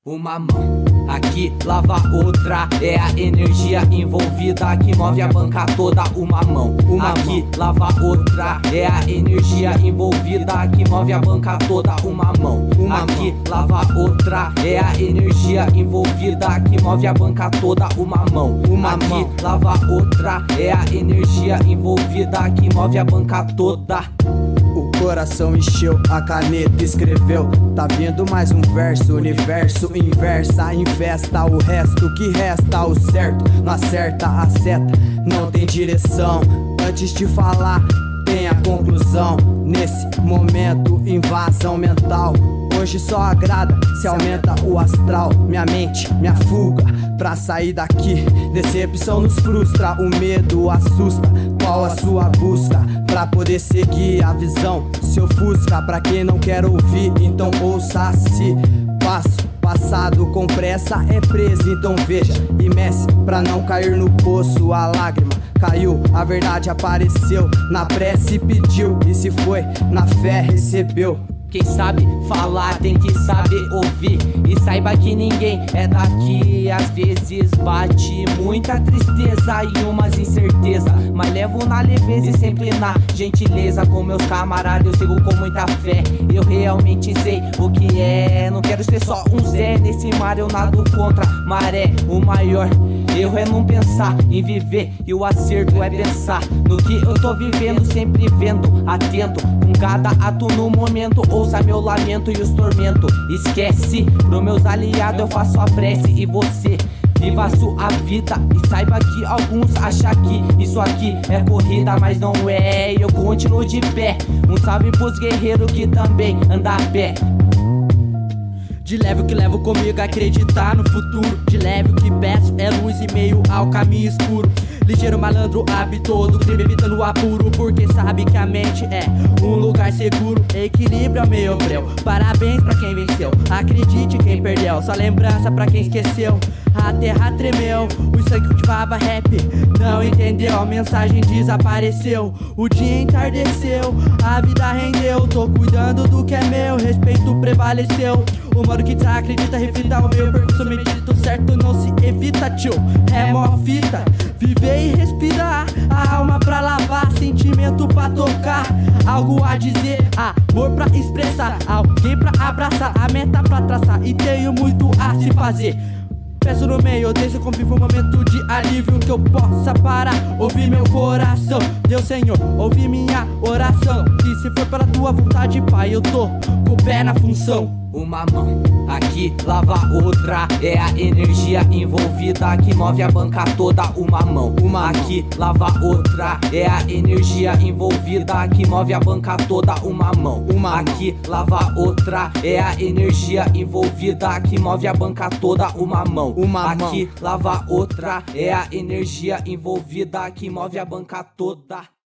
Uma mão aqui lava outra, é a energia envolvida que move a banca toda. Uma mão aqui lava outra, é a energia envolvida que move a banca toda. Uma mão aqui lava outra, é a energia envolvida que move a banca toda. Uma mão aqui lava outra, é a energia envolvida que move a banca toda. O coração encheu, a caneta escreveu. Tá vindo mais um verso, universo inversa, infesta o resto que resta. O certo não acerta a seta, não tem direção. Antes de falar, tem a conclusão. Nesse momento, invasão mental. Hoje só agrada se aumenta o astral. Minha mente, minha fuga pra sair daqui. Decepção nos frustra, o medo assusta. Qual a sua busca pra poder seguir a visão? Se ofusca pra quem não quer ouvir, então ouça-se. Passado com pressa é preso, então veja e mece pra não cair no poço. A lágrima caiu, a verdade apareceu. Na prece pediu e se foi, na fé recebeu. Quem sabe falar tem que saber ouvir. E saiba que ninguém é daqui. Às vezes bate muita tristeza e umas incerteza, mas levo na leveza e sempre na gentileza. Com meus camaradas eu sigo com muita fé. Eu realmente sei o que é. Não quero ser só um Zé. Nesse mar eu nado contra maré. O maior erro é não pensar em viver, e o acerto é pensar no que eu tô vivendo. Sempre vendo, atento com cada ato no momento. Ouça meu lamento e os tormentos. Esquece, pros meus aliados eu faço a prece. E você viva a sua vida e saiba que alguns acham que isso aqui é corrida, mas não é. Eu continuo de pé. Um salve pros guerreiros que também andam a pé. De leve o que levo comigo a acreditar no futuro. De leve o que peço é luz e meio ao caminho escuro. Ligeiro malandro habitou do crime evitando o apuro, porque sabe que a mente é um lugar seguro. Equilíbrio é meu breu, parabéns pra quem venceu. Acredite quem perdeu, só lembrança pra quem esqueceu. A terra tremeu, o sangue cultivava rap, não entendeu, a mensagem desapareceu. O dia entardeceu, a vida rendeu. Tô cuidando do que é meu, respeito prevaleceu. O modo que desacredita, reflita o meu percurso medito certo, não se evita, tio. É mó fita, viver e respirar, a alma pra lavar, sentimento pra tocar, algo a dizer, amor pra expressar, alguém pra abraçar, a meta pra traçar, e tenho muito a se fazer. Peço no meio desse convívio um momento de alívio, que eu possa parar, ouvir meu coração. Deus Senhor, ouve minha oração, que se for pela tua vontade, Pai, eu tô com o pé na função. Uma mão aqui lava outra, é a energia envolvida que move a banca toda. Uma mão aqui lava outra, é a energia envolvida que move a banca toda. Uma mão aqui lava outra, é a energia envolvida que move a banca toda. Uma mão aqui lava outra, é a energia envolvida que move a banca toda.